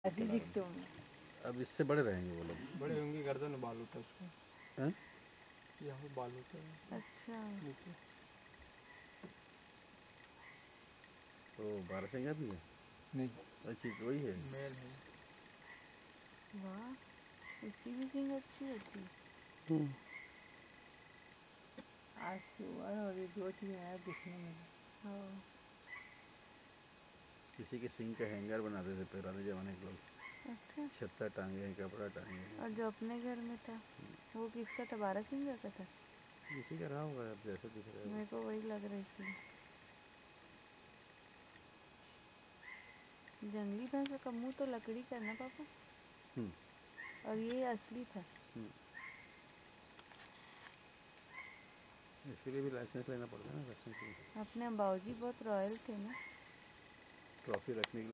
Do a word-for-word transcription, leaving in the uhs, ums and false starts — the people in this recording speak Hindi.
ऐसे दिखते होंगे। अब इससे बड़े रहेंगे वो लोग। बड़े होंगे, गर्दन में बाल होता है उसका। हैं? यहाँ पे बाल होता है। अच्छा नीचे। तो बारहसिंगा भी है? नहीं, अच्छी वही है। मेल है। वाह, इसकी भी सींग अच्छी होती है। आज सुअर और ये दो चीज़ नया दिखने मिला। हाँ, किसी के सिंग का हैंगर बनाते थे पुराने जमाने के लोग। अच्छा। छत्ता टांगे हैं, कपड़ा टांगे हैं। और जो अपने घर में था वो किसका था? बारहसिंगा का था? किसी का रहा होगा, अब जैसे दिख रहा है। मेरे को वही लग रही थी। जंगली भैंस का मुंह तो लकड़ी का ना पापा? और ये असली था? इसके लिए भी लाइसेंस लेना पड़ता है ना, रखने के लिए। अपने बाबूजी बहुत रॉयल थे ना। ट्रॉफी रखने के लिए।